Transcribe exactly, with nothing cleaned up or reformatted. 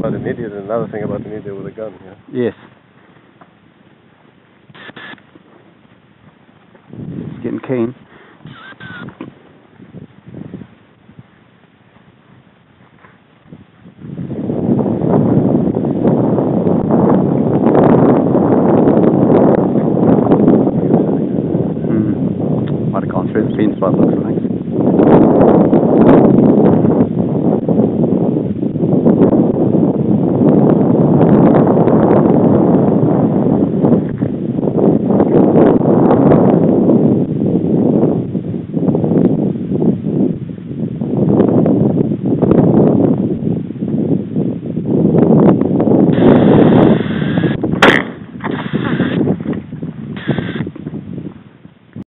about an idiot and another thing about an idiot with a gun, yeah? Yes. It's getting keen. Hmm. Might have gone through the fence by the looks of it.